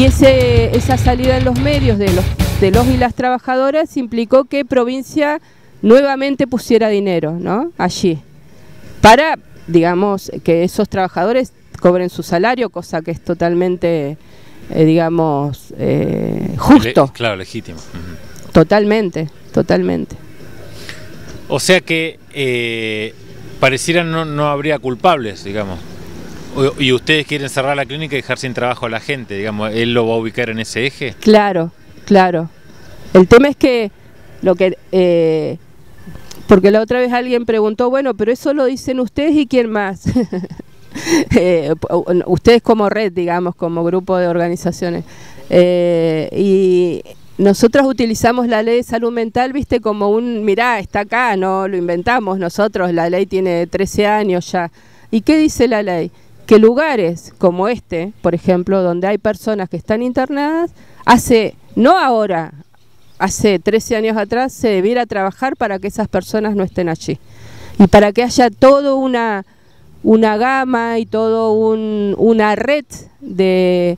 Y esa salida en los medios de los y las trabajadoras implicó que provincia nuevamente pusiera dinero, ¿no?, allí, para, digamos, que esos trabajadores cobren su salario, cosa que es totalmente, digamos, justo. Claro, legítimo. Uh-huh. Totalmente, totalmente. O sea que pareciera no habría culpables, digamos. Y ustedes quieren cerrar la clínica y dejar sin trabajo a la gente, digamos, ¿él lo va a ubicar en ese eje? Claro, claro. El tema es que porque la otra vez alguien preguntó, bueno, pero eso lo dicen ustedes y quién más. Ustedes como red, digamos, como grupo de organizaciones. Y nosotros utilizamos la ley de salud mental, viste, como mirá, está acá, no lo inventamos nosotros, la ley tiene 13 años ya. ¿Y qué dice la ley? Que lugares como este, por ejemplo, donde hay personas que están internadas, no ahora, hace 13 años atrás se debiera trabajar para que esas personas no estén allí. Y para que haya toda una gama y toda una red de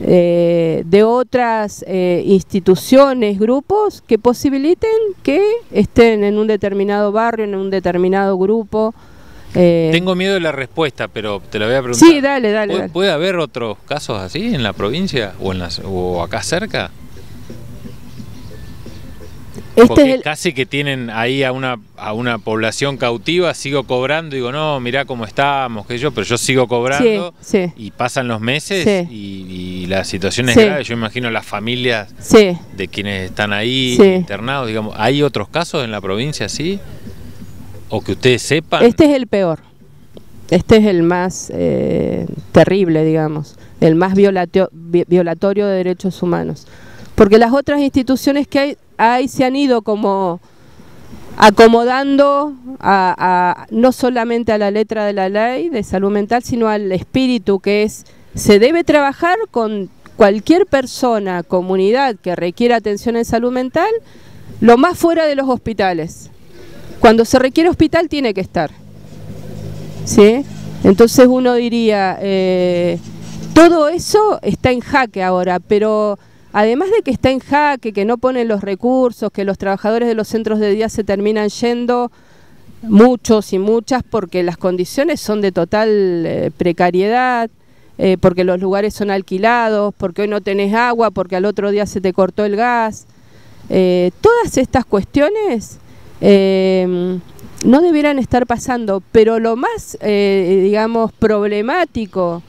otras instituciones, grupos que posibiliten que estén en un determinado barrio, en un determinado grupo. Tengo miedo de la respuesta, pero te la voy a preguntar. Sí, dale. ¿Puede haber otros casos así en la provincia o acá cerca? Porque casi que tienen ahí a una población cautiva, sigo cobrando, digo, no, mirá cómo estamos, pero yo sigo cobrando, sí. Y pasan los meses, sí. y la situación es grave. Yo imagino las familias de quienes están ahí internados, digamos. ¿Hay otros casos en la provincia así? ¿O que ustedes sepan? Este es el peor, este es el más terrible, digamos, el más violatorio de derechos humanos. Porque las otras instituciones que hay se han ido como acomodando no solamente a la letra de la ley de salud mental, sino al espíritu, que se debe trabajar con cualquier persona, comunidad que requiera atención en salud mental, lo más fuera de los hospitales. Cuando se requiere hospital tiene que estar, ¿sí? Entonces uno diría, todo eso está en jaque ahora, pero además de que está en jaque, que no ponen los recursos, que los trabajadores de los centros de día se terminan yendo, muchos y muchas, porque las condiciones son de total precariedad, porque los lugares son alquilados, porque hoy no tenés agua, porque al otro día se te cortó el gas. Todas estas cuestiones no debieran estar pasando, pero lo más, digamos, problemático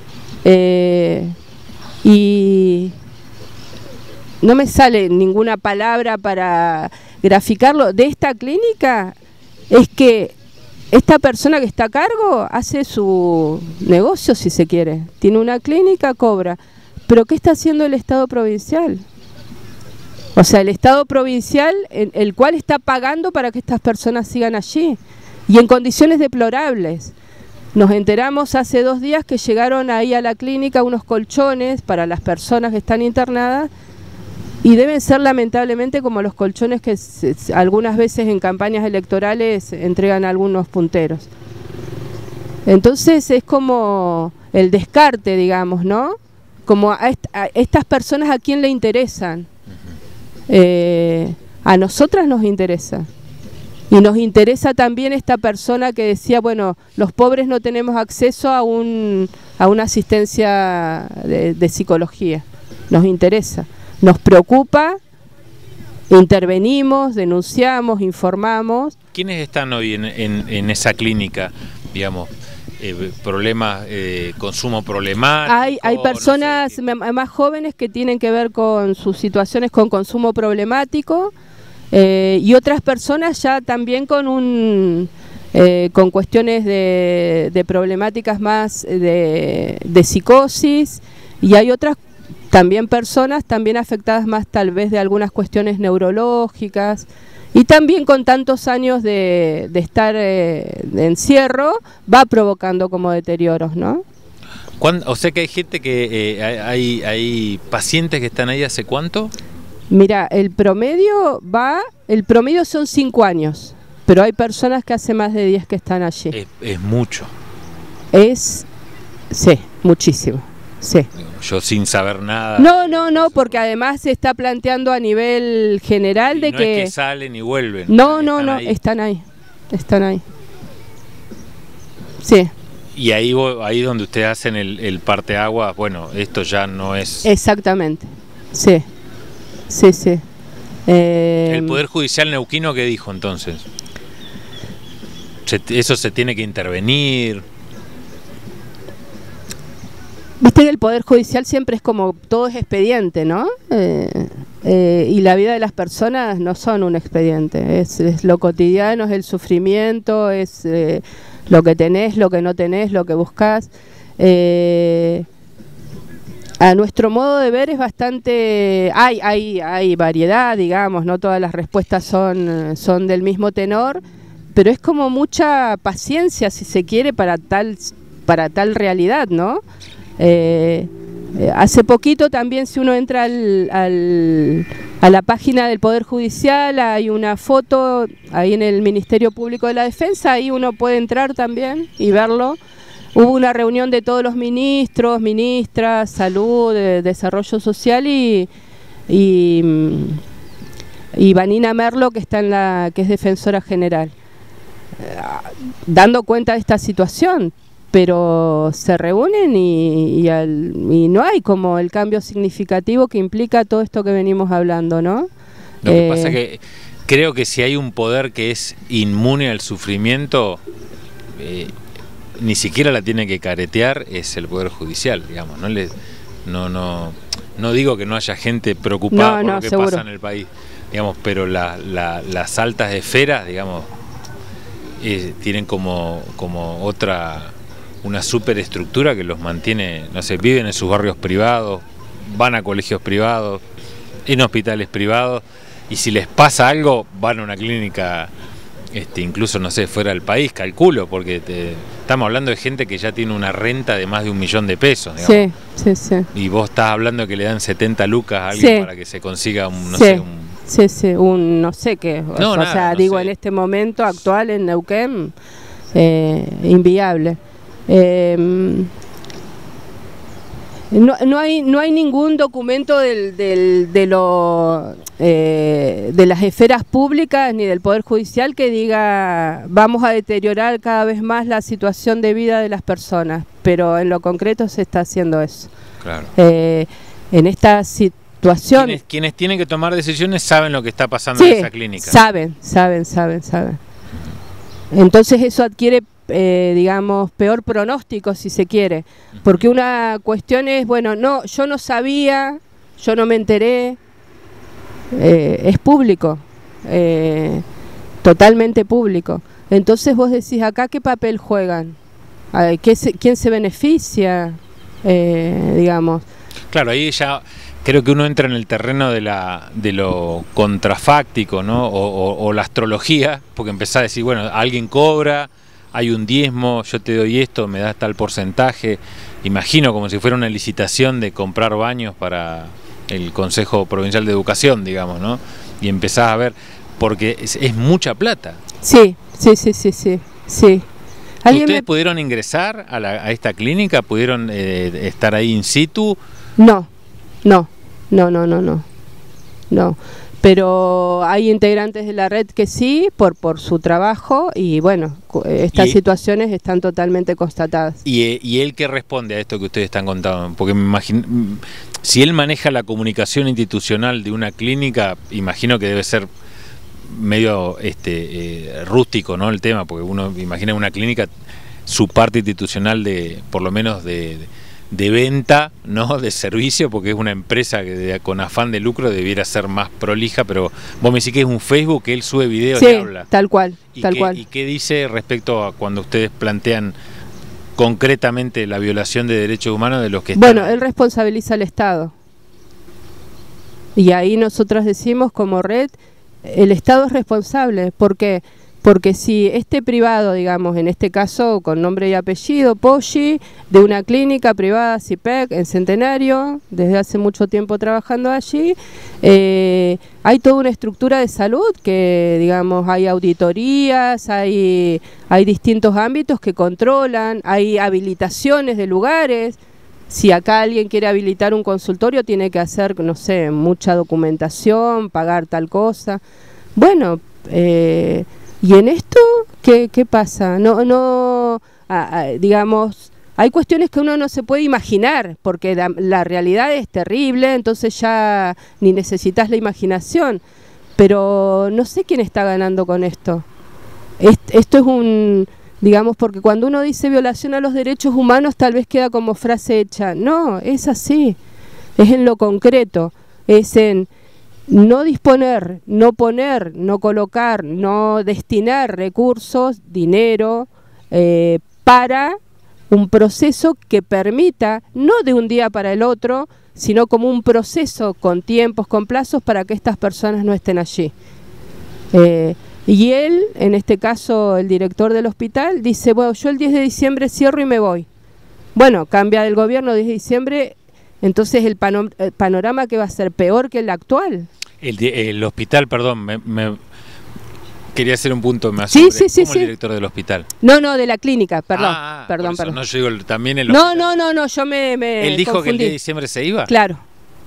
y no me sale ninguna palabra para graficarlo, de esta clínica, es que esta persona que está a cargo hace su negocio, si se quiere. Tiene una clínica, cobra. ¿Pero qué está haciendo el Estado provincial? O sea, el Estado provincial, el cual está pagando para que estas personas sigan allí, y en condiciones deplorables. Nos enteramos hace 2 días que llegaron ahí a la clínica unos colchones para las personas que están internadas, y deben ser lamentablemente como los colchones que algunas veces en campañas electorales entregan a algunos punteros. Entonces es como el descarte, digamos, ¿no? Como a estas personas, ¿a quién le interesan? A nosotras nos interesa. Y nos interesa también esta persona que decía, bueno, los pobres no tenemos acceso a una asistencia de psicología. Nos interesa. Nos preocupa, intervenimos, denunciamos, informamos. ¿Quiénes están hoy en esa clínica, digamos? ¿Problemas, consumo problemático? Hay personas, no sé, más jóvenes que tienen que ver con sus situaciones con consumo problemático, y otras personas ya también con cuestiones de problemáticas más de psicosis, y hay otras también personas también afectadas más tal vez de algunas cuestiones neurológicas, y también con tantos años de estar de encierro va provocando como deterioros, ¿no? O sea que hay gente que hay pacientes que están ahí ¿hace cuánto? Mira, el promedio son 5 años, pero hay personas que hace más de 10 que están allí. Es mucho. Sí, muchísimo. sí. Yo sin saber nada. No, porque además se está planteando a nivel general de no que... es que salen y vuelven. No, están ahí. Sí. Y ahí donde ustedes hacen el parteaguas, bueno, esto ya no es... Exactamente, sí. ¿El Poder Judicial neuquino qué dijo entonces? ¿Eso se tiene que intervenir? Viste que el Poder Judicial siempre es como, todo es expediente, ¿no? Y la vida de las personas no son un expediente, es lo cotidiano, es el sufrimiento, es lo que tenés, lo que no tenés, lo que buscás. A nuestro modo de ver es bastante, hay variedad, digamos, no todas las respuestas son del mismo tenor, pero es como mucha paciencia, si se quiere, para tal realidad, ¿no? Hace poquito también, si uno entra a la página del Poder Judicial, hay una foto ahí en el Ministerio Público de la Defensa, ahí uno puede entrar también y verlo. Hubo una reunión de todos los ministros, ministras, salud, desarrollo social y Vanina Merlo, que que es defensora general, dando cuenta de esta situación. Pero se reúnen y no hay como el cambio significativo que implica todo esto que venimos hablando, ¿no? Lo que pasa es que creo que si hay un poder que es inmune al sufrimiento, ni siquiera la tiene que caretear, es el Poder Judicial, digamos. No digo que no haya gente preocupada por lo que seguro pasa en el país, digamos, pero las altas esferas, digamos, tienen como una superestructura que los mantiene, no sé, viven en sus barrios privados, van a colegios privados, en hospitales privados, y si les pasa algo, van a una clínica, incluso, no sé, fuera del país, calculo, porque estamos hablando de gente que ya tiene una renta de más de 1 millón de pesos, digamos. Sí. Y vos estás hablando de que le dan 70 lucas a alguien para que se consiga un, no sé, no sé qué, digo, en este momento actual en Neuquén, inviable. No hay ningún documento de las esferas públicas ni del Poder Judicial que diga vamos a deteriorar cada vez más la situación de vida de las personas, pero en lo concreto se está haciendo eso. Claro. En esta situación... Quienes tienen que tomar decisiones saben lo que está pasando en esa clínica. Saben. Entonces eso adquiere digamos, peor pronóstico, si se quiere, porque una cuestión es, bueno, yo no sabía, yo no me enteré, es público, totalmente público. Entonces vos decís, acá ¿qué papel juegan? ¿Quién se beneficia? Digamos. Claro, ahí ya creo que uno entra en el terreno de lo contrafáctico, ¿no? O la astrología, porque empezás a decir, bueno, alguien cobra, hay un diezmo, yo te doy esto, me das tal porcentaje. Imagino como si fuera una licitación de comprar baños para el Consejo Provincial de Educación, digamos, ¿no? Y empezás a ver, porque es mucha plata. Sí. ¿Ustedes pudieron ingresar a esta clínica? ¿Pudieron estar ahí in situ? No. Pero hay integrantes de la red que sí, por su trabajo, y bueno, estas situaciones están totalmente constatadas. ¿Y él qué responde a esto que ustedes están contando? Porque me imagino, si él maneja la comunicación institucional de una clínica, imagino que debe ser medio rústico, ¿no? El tema, porque uno imagina una clínica, su parte institucional por lo menos de venta, no de servicio, porque es una empresa que con afán de lucro debiera ser más prolija, pero vos me decís que es un Facebook que él sube videos y habla. Tal cual. ¿Y qué dice respecto a cuando ustedes plantean concretamente la violación de derechos humanos de los que están? Bueno, él responsabiliza al Estado. Y ahí nosotros decimos como red, el Estado es responsable. ¿Por qué? Porque si este privado, digamos, en este caso con nombre y apellido, Poggi, de una clínica privada CIPEC en Centenario, desde hace mucho tiempo trabajando allí, hay toda una estructura de salud que, digamos, hay auditorías, hay distintos ámbitos que controlan, hay habilitaciones de lugares, Si acá alguien quiere habilitar un consultorio, tiene que hacer, no sé, mucha documentación, pagar tal cosa. Bueno, ¿y en esto qué pasa? Digamos, hay cuestiones que uno no se puede imaginar, porque la realidad es terrible, entonces ya ni necesitas la imaginación. Pero no sé quién está ganando con esto. Esto es digamos, porque cuando uno dice violación a los derechos humanos tal vez queda como frase hecha. No, es así, es en lo concreto, es en no disponer, no poner, no colocar, no destinar recursos, dinero, para un proceso que permita, no de un día para el otro, sino como un proceso con tiempos, con plazos para que estas personas no estén allí. Y él, en este caso el director del hospital, dice, bueno, yo el 10 de diciembre cierro y me voy. Bueno, cambia el gobierno 10 de diciembre, entonces el panorama que va a ser peor que el actual. El hospital, perdón, quería hacer un punto más. Sí, sobre sí. el director del hospital. No, de la clínica, perdón. Perdón. No, yo digo también el hospital. No, yo me ¿Él dijo confundí. que el 10 de diciembre se iba? Claro,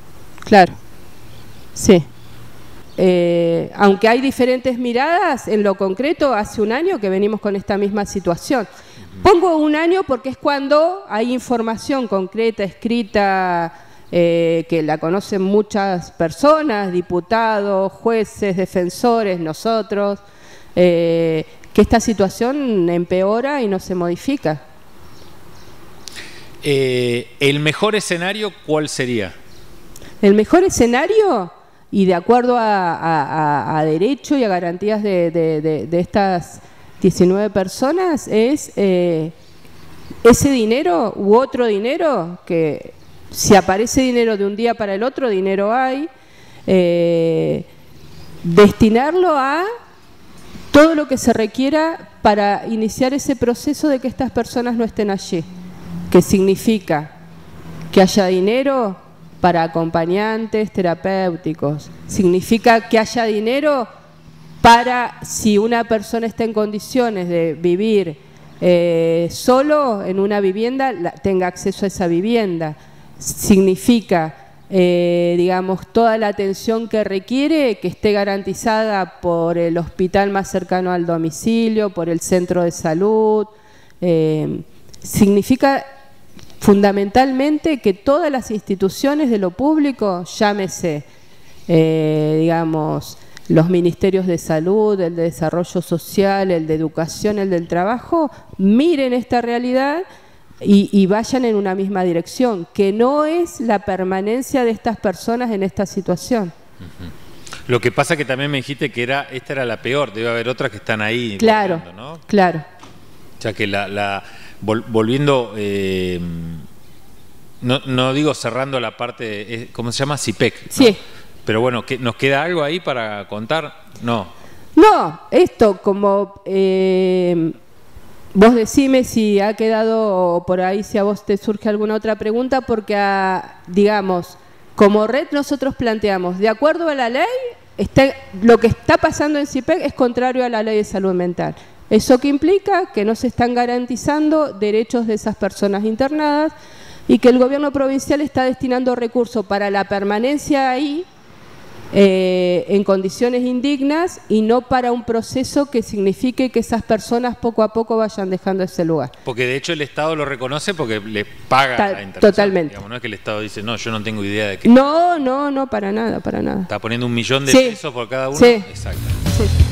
sí. Aunque hay diferentes miradas, en lo concreto hace un año que venimos con esta misma situación. Pongo un año porque es cuando hay información concreta, escrita, que la conocen muchas personas, diputados, jueces, defensores, nosotros, que esta situación empeora y no se modifica. ¿El mejor escenario cuál sería? El mejor escenario, y de acuerdo a derecho y a garantías de estas 19 personas, es ese dinero u otro dinero, que si aparece dinero de un día para el otro, dinero hay, destinarlo a todo lo que se requiera para iniciar ese proceso de que estas personas no estén allí, que significa que haya dinero para acompañantes terapéuticos, significa que haya dinero para, si una persona está en condiciones de vivir solo en una vivienda, tenga acceso a esa vivienda, significa, digamos, toda la atención que requiere, que esté garantizada por el hospital más cercano al domicilio, por el centro de salud, significa fundamentalmente que todas las instituciones de lo público, llámese, digamos, los ministerios de salud, el de desarrollo social, el de educación, el del trabajo, miren esta realidad y vayan en una misma dirección, que no es la permanencia de estas personas en esta situación. Lo que pasa que también me dijiste que esta era la peor, debe haber otras que están ahí. Claro, ¿no? Claro. O sea que volviendo, no digo cerrando la parte, ¿cómo se llama? CIPEC, ¿no? Sí. Pero bueno, ¿nos queda algo ahí para contar? No, esto como... vos decime si ha quedado por ahí, si a vos te surge alguna otra pregunta, porque, digamos, como red nosotros planteamos, de acuerdo a la ley, lo que está pasando en CIPEC es contrario a la ley de salud mental. ¿Eso qué implica? Que no se están garantizando derechos de esas personas internadas y que el gobierno provincial está destinando recursos para la permanencia ahí, en condiciones indignas, y no para un proceso que signifique que esas personas poco a poco vayan dejando ese lugar. Porque de hecho el Estado lo reconoce porque le paga la internación. Totalmente. Digamos, no es que el Estado dice, no, yo no tengo idea de qué. No, para nada. Está poniendo 1 millón de pesos por cada uno. Sí. Exacto. Sí.